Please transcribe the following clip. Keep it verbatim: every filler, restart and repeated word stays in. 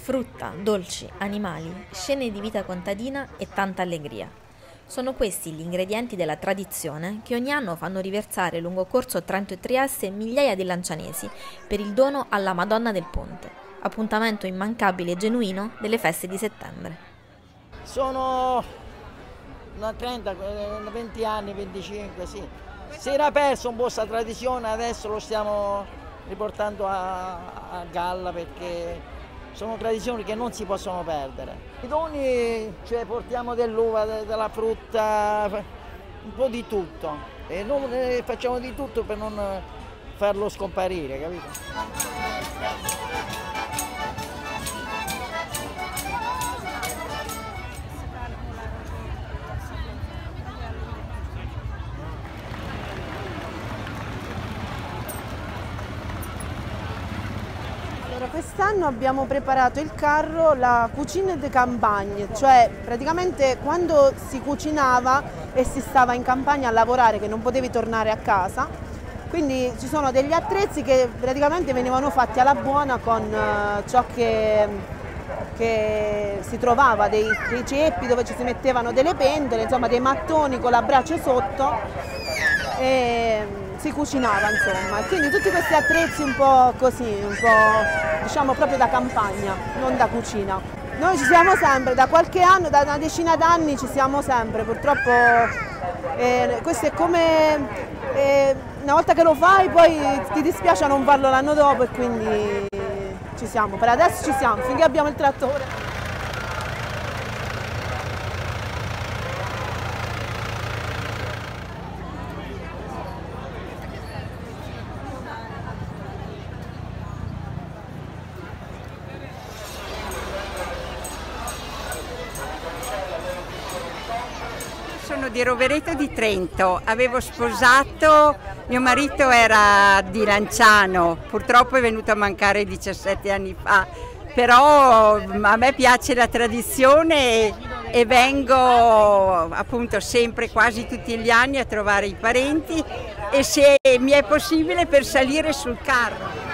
Frutta, dolci, animali, scene di vita contadina e tanta allegria. Sono questi gli ingredienti della tradizione che ogni anno fanno riversare lungo Corso Trento e Trieste migliaia di lancianesi per il dono alla Madonna del Ponte, appuntamento immancabile e genuino delle feste di settembre. Sono trenta, venti anni, venticinque, sì. Si era perso un po' questa tradizione, adesso lo stiamo riportando a, a galla perché sono tradizioni che non si possono perdere. I doni, cioè, portiamo dell'uva, della frutta, un po' di tutto e noi facciamo di tutto per non farlo scomparire, capito? Quest'anno abbiamo preparato il carro la cucine de campagne, cioè praticamente quando si cucinava e si stava in campagna a lavorare che non potevi tornare a casa, quindi ci sono degli attrezzi che praticamente venivano fatti alla buona con uh, ciò che, che si trovava, dei, dei ceppi dove ci si mettevano delle pentole, insomma dei mattoni con la brace sotto e si cucinava, insomma, quindi tutti questi attrezzi un po' così, un po' diciamo proprio da campagna, non da cucina. Noi ci siamo sempre, da qualche anno, da una decina d'anni ci siamo sempre, purtroppo eh, questo è come eh, una volta che lo fai poi ti dispiace non farlo l'anno dopo e quindi ci siamo, per adesso ci siamo, finché abbiamo il trattore. Sono di Rovereto di Trento, avevo sposato, mio marito era di Lanciano, purtroppo è venuto a mancare diciassette anni fa, però a me piace la tradizione e, e vengo appunto sempre, quasi tutti gli anni, a trovare i parenti e se mi è possibile per salire sul carro.